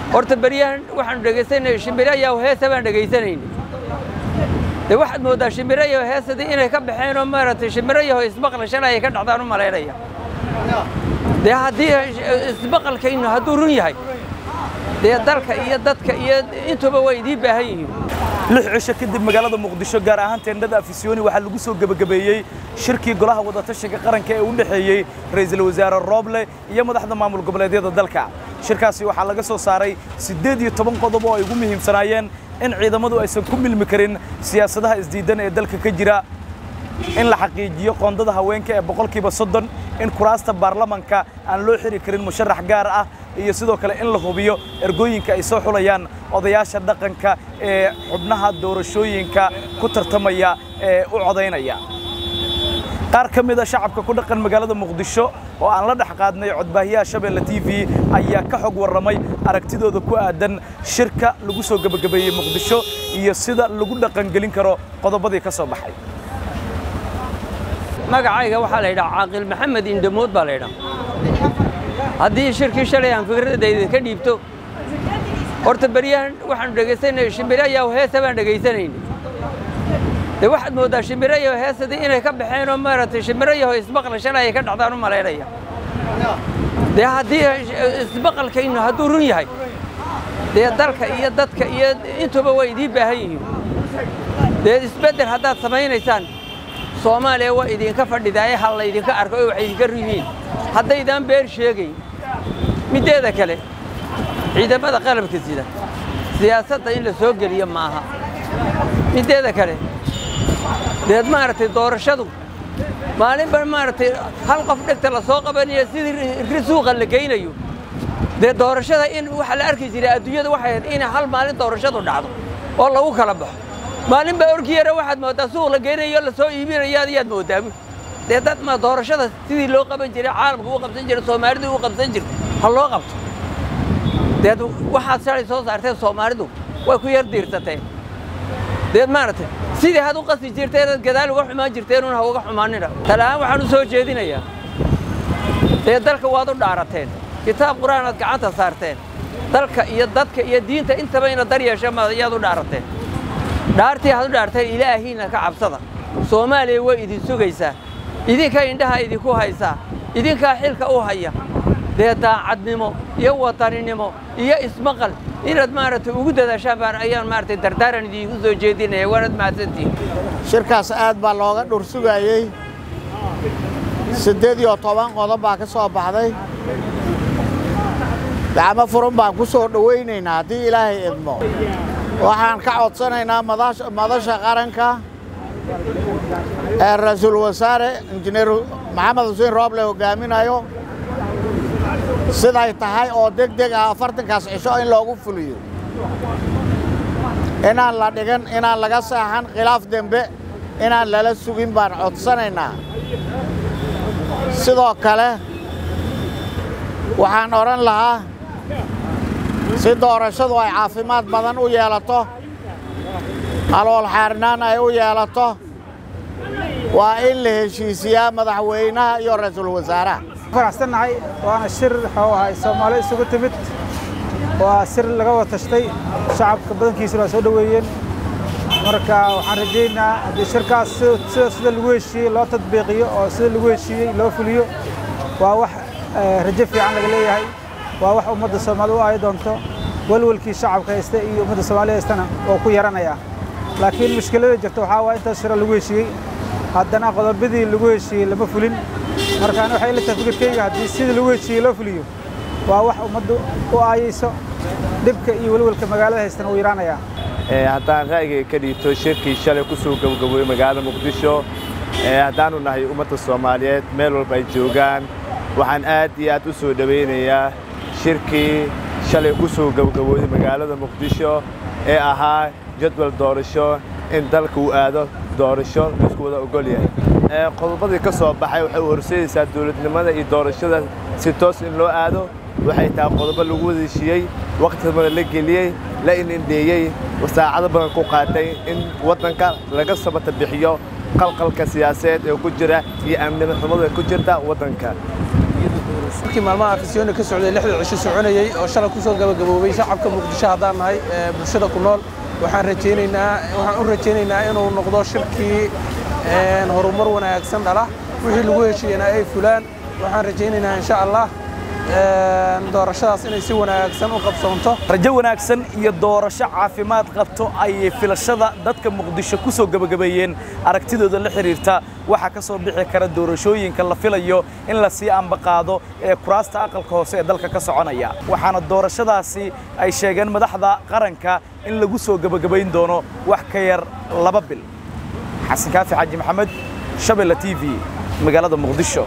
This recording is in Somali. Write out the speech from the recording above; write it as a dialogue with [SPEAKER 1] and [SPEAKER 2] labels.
[SPEAKER 1] horta bariyahan waxaan dhageysanay shimbiraya oo heesa baan dhageysanay waxaad moodaa shimbiraya oo heesadii inay ka baxeen oo maaragtay shimbiraya oo isbaqlashan ay ka dhacdaan u maleynaya haddii isbaqalkaynu hadduu run yahay dalka iyo dadka iyo intuba way idii baahan yihiin
[SPEAKER 2] 6 cisho kadib magaalada Muqdisho gaar ahaan teendhada Afisyooni waxa lagu soo gabagabeeyay shirkii golaha wada tashiga qaranka ee u dhaxeeyay ra'iisul wasaare Roble iyo madaxda maamul goboleedyada dalka shirkaasi waxa laga soo saaray 18 qodob oo ay ugu muhiimsanaayeen in ciidamadu aysan ku milmi karin siyaasadaha isdiidan ee dalka ka jira in la xaqiijiyo qoondada haweenka ee 30% in kuraasta baarlamaanka aan loo xiri karin musharax gaar ah iyo sidoo kale in la hubiyo ergooyinka ay soo xulayaan odayaasha dhaqanka ee xubnaha doorashooyinka ku tartamaya ee u codeynaya qaar kamid ah shacabka ku dhaqan magaalada Muqdisho oo aan la dhax qaadnay codbaahiyaha Shabeelle TV ayaa ka xog waramay aragtidooda ku aadan shirka lagu soo gabagabeeyay Muqdisho iyo sida lagu dhaqan gelin karo qodobadii ka soo baxay
[SPEAKER 1] magacayga waxa la yiraahdaa Caaqil Maxamed Indamood baa la yiraahdaa haddii shirkii shalay aan fikradayda ka dhiibto horta bariyahan waxaan dhageysanay shimbiraya oo heesa baan dhageysanay waxaad moodaa shimbiraya oo heesadii inay ka baxeen oo maaragtay shimbiraya oo isbaqlashan ay ka dhacdaan u maleynaya haddii isbaqalkaynu hadduu run yahay dalka iyo dadka iyo intuba way idii baahan yihiin isbedel haddaad samaynaysaan Soomaaliya waa idinka fadhidaay hal la idinka arko oo wax idinka riibiin haddaydan beer sheegay mideeda kale ciidamada qalabka sida siyaasadda in la soo geliyo maaha mideeda kale maaragtay doorashadu maalin baan maaragtay hal qof dhigta la soo qabanayo sidii suuqa la geynayo doorashada in waxa la arki jiray adduunyada waxay in hal maalin doorashadu dhacdo oo lagu kala baxo maalin baa orkiyara waxaad moodaa suuq la geynayo la soo iibinayo ayaad moodaa dad ma doorashada sidii loo qaban jiray caalamku u qabsan jiray Soomaalidu u qabsan jirtay hal loo qabto waxaad shalay soo saartay Soomaalidu way ku yar diirtatay maaragtay sidii had u qasi jirtay gadaal uga xumaan jirteen una uga xumaanina talaan waxaan u soo jeedinayaa dalka waad u dhaarateen kitaab quraan aad gacanta saarteen dalka iyo dadka iyo diinta intaba ina dar yeesho ma ayaad u dhaarateen dhaartii aad u dhaarteen Ilaahayna ka cabsada Soomaaliya way idin sugaysaa idinka indhaha idinku haysaa idinka xilka u haya daacadnimo iyo wataninimo iyo ismaqal inaad maaragtay ugu dadaashaan baan ayaan maaragtay dardaaran idinku soo jeedinaya waanad mahadsantiin
[SPEAKER 3] shirkaas aad baa looga dhur sugayay 18 qodob baa ka soo baxday gacmo furan baan ku soo dhaweynaynaa haddii Ilaahay idmo waxaan ka codsanaynaa madasha qaranka ra'iisul wasaare injineer Maxamed Xuseen Roble hogaaminayo siday tahay oo degdeg ah 40kaas cisho in loogu fuliyo inaan la dhigan inaan laga saaxan khilaaf dambe inaan lala sugin baan codsanaynaa sidoo kale waxaan oran lahaa si doorashadu ay caafimaad badan u yeelato alool xaarnaan ay u yeelato waa in la heshiisiyaa madaxweynaha iyo ra'iisul wasaaraha
[SPEAKER 4] faraxsanahay waana shir xoogahay Soomaali isugu timid waa sir laga wada tashtay shacabka badankiisa waa soo dhaweeyeen marka waxaan rajaynayaa haddii shirkaas sida lagu heshiiyey loo tadbiiqiyo oo sida lagu heshiiyey loo fuliyo waa wax rajo fiican laga leeyahay waa wax ummadda Soomaaliyeed ay doonto walwalkii shacabka haysta iyo ummadda Soomaaliyeed haystana oo ku yaranaya laakiin mushkilada jirta waxa waa inta shir lagu heshiiyey haddana qodobadii lagu heshiiyey lama fulin markaan waxay la tafikirkayga haddii sida lagu heshiiyey loo fuliyo waa wax ummaddu u aayayso dibka iyo walwalka magaalada haystana uu yaraanaya
[SPEAKER 5] haddaan ra'yiga ka dhiibto shirkii shalay ku soo gabagaboobay magaalada Muqdisho haddaanu nahay ummadda Soomaaliyeed meel walba ay joogaan waxaan aad iyo aad u soo dhaweynayaa shirkii shalay ku soo gabagaboobay magaalada Muqdisho ee ahaa jadwal doorasho in dalka uu aado doorasho isku wada ogol yahay qodobadii ka soo baxay waxay u horseedaysaa dawladnimada iyo doorashada si toos in loo aado waxay tahay qodobo lagu wada heshiiyey waqti badan la geliyey la indheeyey wasaacado badan ku qaatay in wadanka laga sabata bixiyo qalqalka siyaasadeed ee ku jira iyo amni xumada ku jirta wadanka
[SPEAKER 6] markii maalmaha afisyooni ka socday 6 cisho soconayay oo shalay ku soo gabagaboobay shacabka Muqdisho hadaan nahay bulshada ku nool waxaan u rajaynaynaa inuu noqdo shirkii horumar wanaagsan dhala wixii lagu heshiiyay ay fulaan waxaan rajaynaynaa insha Allah doorashadaas inay si wanaagsan u qabsoonto
[SPEAKER 2] rajo wanaagsan iyo doorasho caafimaad qabto ay filashada dadka Muqdisho ku soo gabagabeeyeen aragtidooda la xiriirta waxa ka soo bixi kara doorashooyinka la filayo in la sii ambaqaado ee kuraasta aqalka hoose ee dalka ka soconaya waxaana doorashadaasi ay sheegeen madaxda qaranka in lagu soo gabagabeyn doono wax ka yar 2 bil xasan kaafi xaaji maxamed Shabeelle TV magaalada Muqdisho